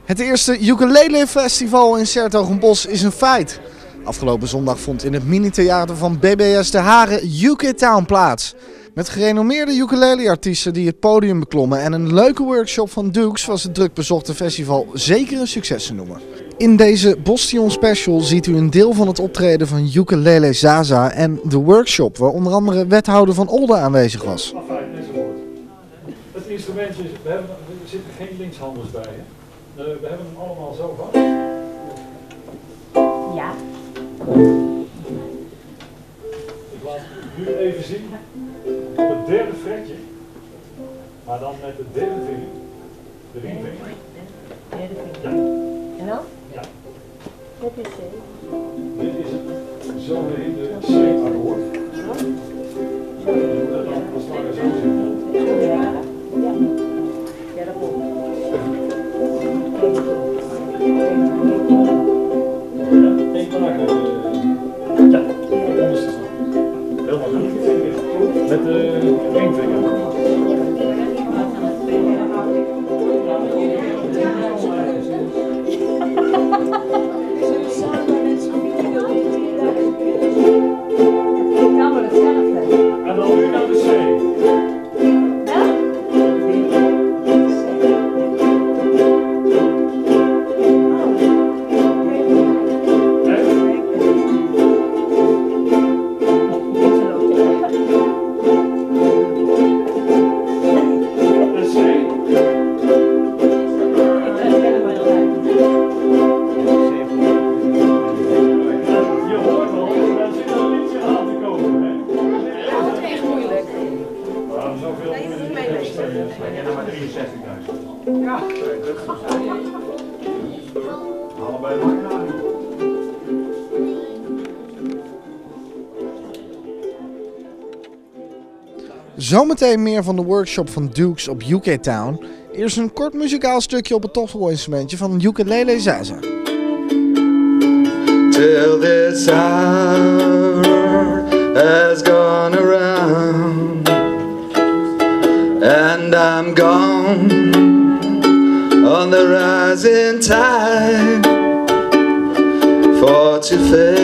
Het eerste Ukulele Festival in 's-Hertogenbosch is een feit. Afgelopen zondag vond in het mini-theater van BBS De Haren UK Town plaats. Met gerenommeerde ukulele-artiesten die het podium beklommen en een leuke workshop van Dukes was het druk bezochte festival zeker een succes te noemen. In deze Bostion Special ziet u een deel van het optreden van Ukulele Zaza en de workshop waar onder andere wethouder van Olden aanwezig was. Het instrument is, er zitten geen linkshanders bij. Hè? We hebben hem allemaal zo vast. Ja. Ik laat het nu even zien. Op het derde fretje, maar dan met de derde vinger, de ringvinger. Derde vinger. Ja. En dan? Ja. Dit is C. Dit is het zogeheten C-akkoord. Zo. En dan als het maar zo zien. Ja. Ja. Ja, dat komt. Ja, één laag. Ja, onderste stand. Helemaal goed. Met de ringvinger. En dan nu naar de C. Ja, allebei lang. Zometeen meer van de workshop van Dukes op UK Town. Eerst een kort muzikaal stukje op het toffelinstrumentje van Ukulele Zaza. Till this hour has gone around and I'm gone on the rising tide for to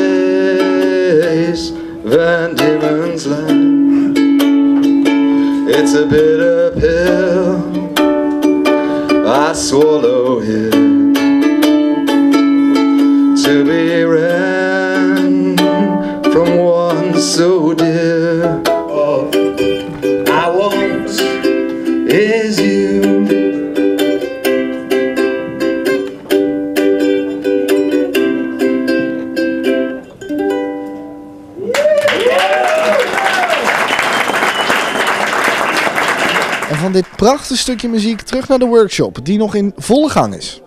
face Van Diemen's Land. It's a bitter pill I swallow here to be ran from one so dear. All I want is you. En van dit prachtige stukje muziek terug naar de workshop die nog in volle gang is.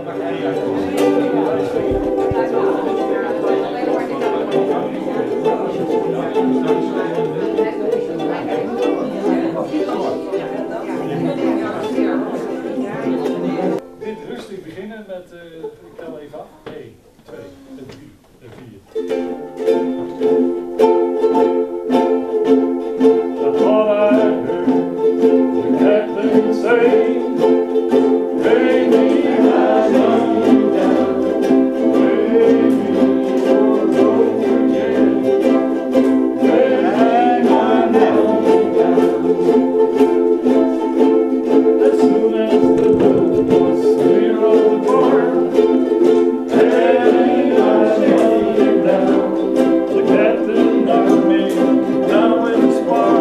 Dit rustig beginnen met, ik tel even af. 1, 2, 3 en 4. I thought I heard the captain say, baby, I'm going down, baby, you're going again, baby, I'm going down. As soon as the moon was clear of the barn, baby, I'm going down, the captain knocked me down with his bar.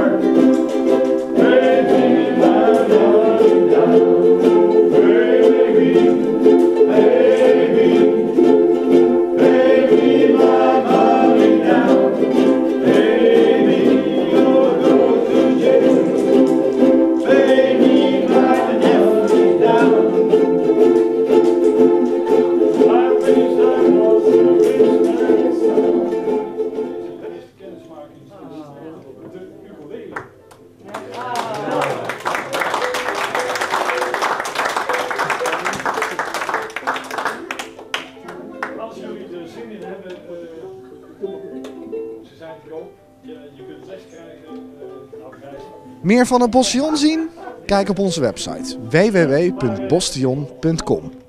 Als jullie er zin in hebben, ze zijn te koop. Je kunt les krijgen. Meer van het Bostion zien? Kijk op onze website www.bostion.com.